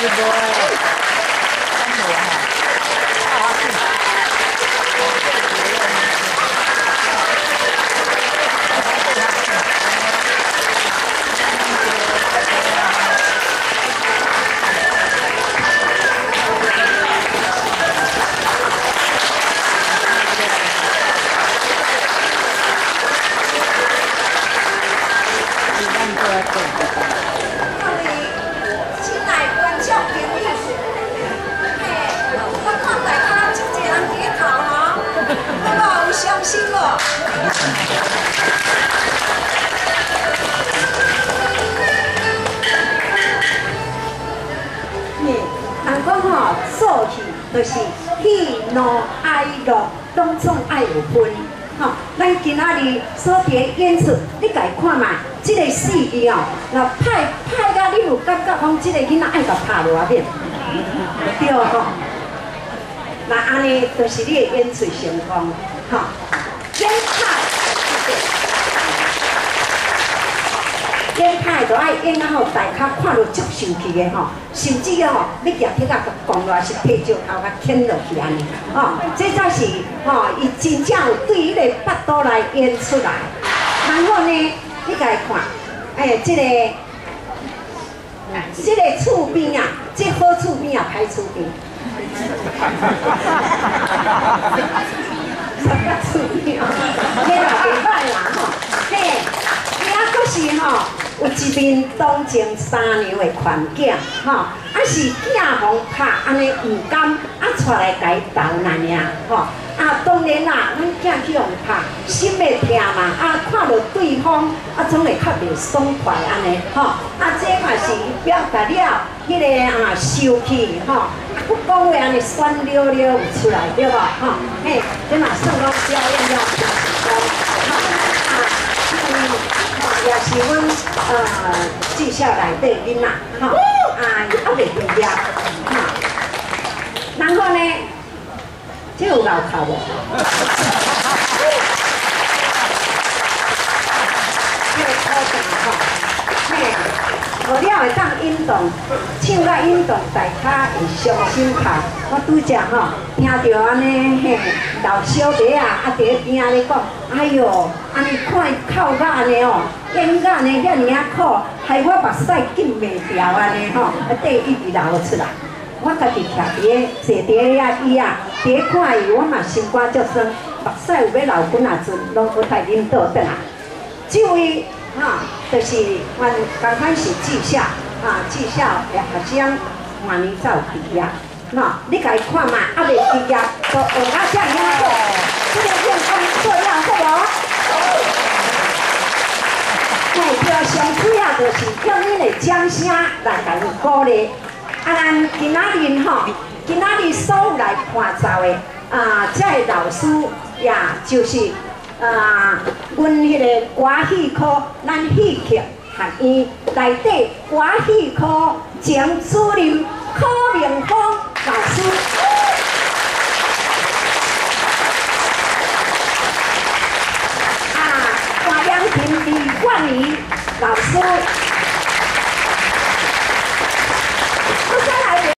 是不？真的哈。 伤心了。人讲吼，做戏就是喜怒哀乐，拢总爱有分。吼，咱今仔日所伫演出，你家看卖，即个戏剧哦，若歹甲你有感觉讲，即个囡仔爱甲拍偌面，对吼。那安尼就是你的演出成功，吼。演派就爱演啊吼，大家看落足受气的吼，甚至吼要举铁甲讲落是皮石头甲牵落去安尼，吼，这才是吼，伊真正有对迄个巴肚来演出来。然后呢，你家看，这个厝边啊，这好厝边啊，歹厝边。啥个厝边啊？迄嘛袂歹啦吼，嘿，伊啊阁是吼。有一面东情三娘的款囝，吼，啊是囝方拍，安尼唔甘，啊带来家斗难呀，吼，啊当然啦，咱囝去互拍，心会痛嘛，啊看到对方，啊总会较袂爽快安尼，吼，啊这嘛是表达了迄个生气，吼，啊佮讲话安尼酸溜溜有出来，对无？吼，嘿，这嘛算讲表演了成功，吼，也是阮技校内底囡仔，吼，伊还袂毕业，吼。然后呢，这有脑壳无？这个考证吼，嘿，无了会当运动，唱甲运动，大家会伤心拍。我拄则吼，听到安尼嘿，老小弟啊，伫咧边仔咧讲，哎哟，安尼看伊哭甲安尼哦。演甲呢，遐尔啊苦，害我目屎紧袂掉安尼吼，啊底一直流出来。我家己徛伫咧坐伫咧遐椅啊，伫咧看伊，我嘛心肝足酸，目屎有要流几啊阵，拢不太忍倒转来。这位就是阮刚开始技校技校的学生，明年才有毕业。你家看嘛，还袂毕业，都学到遮尔啊好，这个愿功做了好无？嘿，着上主要就是用恁的掌声来甲伊鼓励。咱今仔日吼，今仔日所有来伴奏的这个老师，也就是阮迄个歌戏科，咱戏剧学院内底歌戏科前主任柯明芳老师。